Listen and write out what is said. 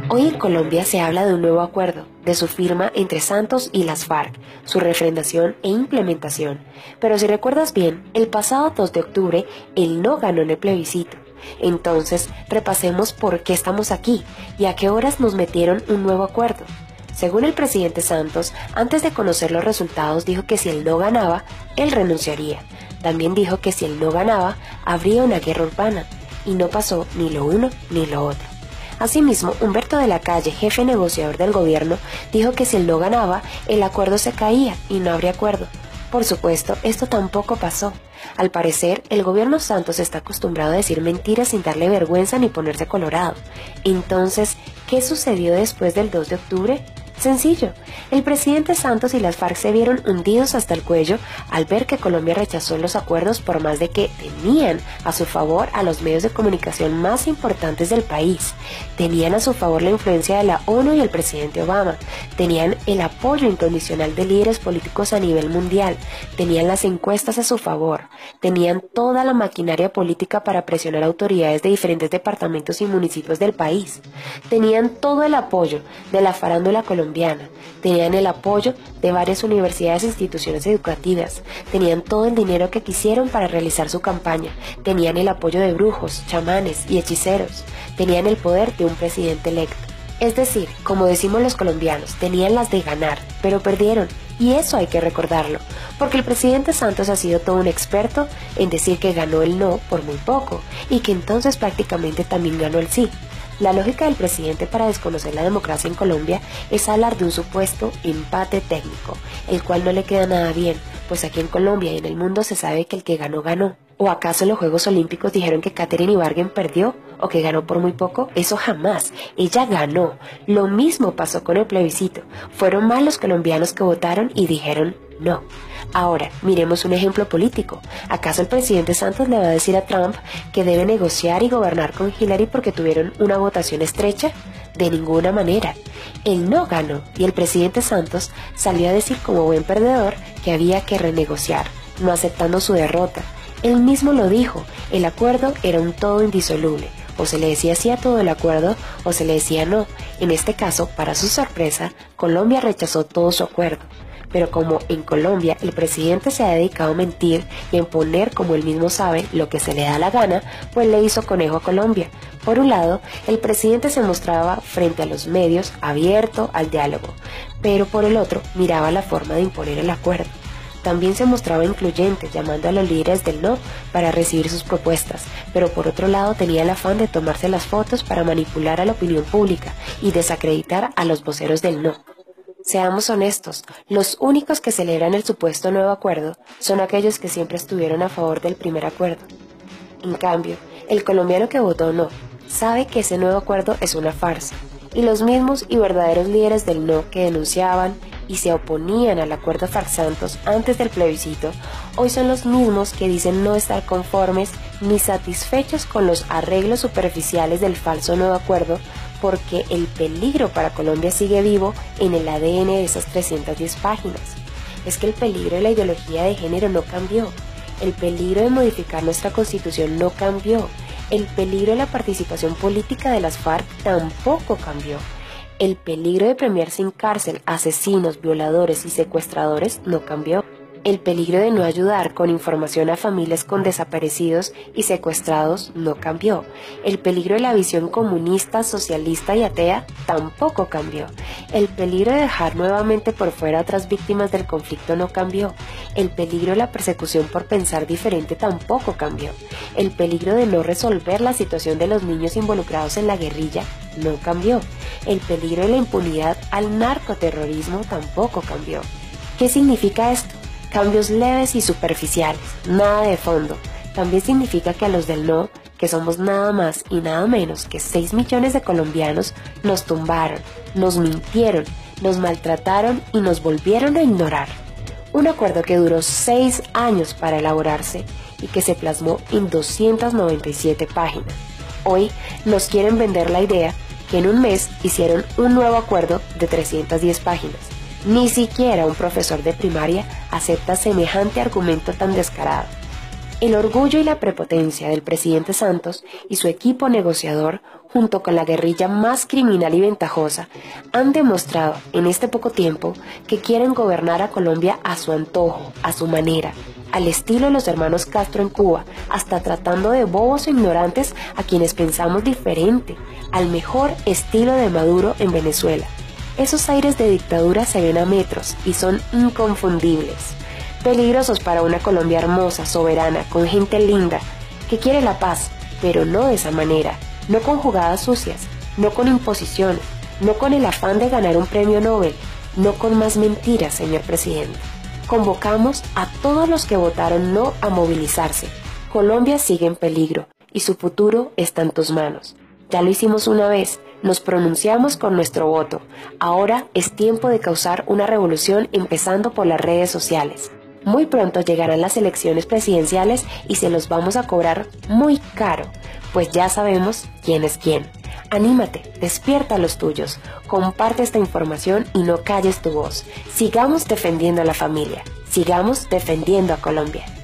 Hoy en Colombia se habla de un nuevo acuerdo, de su firma entre Santos y las FARC, su refrendación e implementación. Pero si recuerdas bien, el pasado 2 de octubre, él no ganó en el plebiscito. Entonces, repasemos por qué estamos aquí y a qué horas nos metieron un nuevo acuerdo. Según el presidente Santos, antes de conocer los resultados dijo que si él no ganaba, él renunciaría. También dijo que si él no ganaba, habría una guerra urbana. Y no pasó ni lo uno ni lo otro. Asimismo, Humberto de la Calle, jefe negociador del gobierno, dijo que si él no ganaba, el acuerdo se caía y no habría acuerdo. Por supuesto, esto tampoco pasó. Al parecer, el gobierno Santos está acostumbrado a decir mentiras sin darle vergüenza ni ponerse colorado. Entonces, ¿qué sucedió después del 2 de octubre? Sencillo, el presidente Santos y las FARC se vieron hundidos hasta el cuello al ver que Colombia rechazó los acuerdos por más de que tenían a su favor a los medios de comunicación más importantes del país, tenían a su favor la influencia de la ONU y el presidente Obama, tenían el apoyo incondicional de líderes políticos a nivel mundial, tenían las encuestas a su favor, tenían toda la maquinaria política para presionar autoridades de diferentes departamentos y municipios del país, tenían todo el apoyo de la farándula colombiana, tenían el apoyo de varias universidades e instituciones educativas, tenían todo el dinero que quisieron para realizar su campaña, tenían el apoyo de brujos, chamanes y hechiceros, tenían el poder de un presidente electo. Es decir, como decimos los colombianos, tenían las de ganar, pero perdieron, y eso hay que recordarlo, porque el presidente Santos ha sido todo un experto en decir que ganó el no por muy poco, y que entonces prácticamente también ganó el sí. La lógica del presidente para desconocer la democracia en Colombia es hablar de un supuesto empate técnico, el cual no le queda nada bien, pues aquí en Colombia y en el mundo se sabe que el que ganó, ganó. ¿O acaso en los Juegos Olímpicos dijeron que Katherine Ibargüen perdió o que ganó por muy poco? Eso jamás. Ella ganó. Lo mismo pasó con el plebiscito. Fueron más los colombianos que votaron y dijeron no. Ahora, miremos un ejemplo político. ¿Acaso el presidente Santos le va a decir a Trump que debe negociar y gobernar con Hillary porque tuvieron una votación estrecha? De ninguna manera. Él no ganó y el presidente Santos salió a decir como buen perdedor que había que renegociar, no aceptando su derrota. Él mismo lo dijo, el acuerdo era un todo indisoluble. O se le decía sí a todo el acuerdo o se le decía no. En este caso, para su sorpresa, Colombia rechazó todo su acuerdo. Pero como en Colombia el presidente se ha dedicado a mentir y a imponer, como él mismo sabe, lo que se le da la gana, pues le hizo conejo a Colombia. Por un lado, el presidente se mostraba frente a los medios abierto al diálogo, pero por el otro miraba la forma de imponer el acuerdo. También se mostraba incluyente, llamando a los líderes del no para recibir sus propuestas, pero por otro lado tenía el afán de tomarse las fotos para manipular a la opinión pública y desacreditar a los voceros del no. Seamos honestos, los únicos que celebran el supuesto nuevo acuerdo son aquellos que siempre estuvieron a favor del primer acuerdo. En cambio, el colombiano que votó no sabe que ese nuevo acuerdo es una farsa, y los mismos y verdaderos líderes del no que denunciaban y se oponían al acuerdo FARC-Santos antes del plebiscito, hoy son los mismos que dicen no estar conformes ni satisfechos con los arreglos superficiales del falso nuevo acuerdo, porque el peligro para Colombia sigue vivo en el ADN de esas 310 páginas. Es que el peligro de la ideología de género no cambió, el peligro de modificar nuestra constitución no cambió, el peligro de la participación política de las FARC tampoco cambió. El peligro de premiar sin cárcel asesinos, violadores y secuestradores no cambió. El peligro de no ayudar con información a familias con desaparecidos y secuestrados no cambió. El peligro de la visión comunista, socialista y atea tampoco cambió. El peligro de dejar nuevamente por fuera a otras víctimas del conflicto no cambió. El peligro de la persecución por pensar diferente tampoco cambió. El peligro de no resolver la situación de los niños involucrados en la guerrilla no cambió. El peligro de la impunidad al narcoterrorismo tampoco cambió. ¿Qué significa esto? Cambios leves y superficiales, nada de fondo. También significa que a los del no, que somos nada más y nada menos que 6 millones de colombianos, nos tumbaron, nos mintieron, nos maltrataron y nos volvieron a ignorar. Un acuerdo que duró 6 años para elaborarse y que se plasmó en 297 páginas. Hoy nos quieren vender la idea que en un mes hicieron un nuevo acuerdo de 310 páginas. Ni siquiera un profesor de primaria acepta semejante argumento tan descarado. El orgullo y la prepotencia del presidente Santos y su equipo negociador, junto con la guerrilla más criminal y ventajosa, han demostrado en este poco tiempo que quieren gobernar a Colombia a su antojo, a su manera, al estilo de los hermanos Castro en Cuba, hasta tratando de bobos e ignorantes a quienes pensamos diferente, al mejor estilo de Maduro en Venezuela. Esos aires de dictadura se ven a metros y son inconfundibles. Peligrosos para una Colombia hermosa, soberana, con gente linda, que quiere la paz, pero no de esa manera, no con jugadas sucias, no con imposiciones, no con el afán de ganar un premio Nobel, no con más mentiras, señor presidente. Convocamos a todos los que votaron no a movilizarse. Colombia sigue en peligro y su futuro está en tus manos. Ya lo hicimos una vez, nos pronunciamos con nuestro voto. Ahora es tiempo de causar una revolución empezando por las redes sociales. Muy pronto llegarán las elecciones presidenciales y se los vamos a cobrar muy caro, pues ya sabemos quién es quién. Anímate, despierta a los tuyos, comparte esta información y no calles tu voz. Sigamos defendiendo a la familia, sigamos defendiendo a Colombia.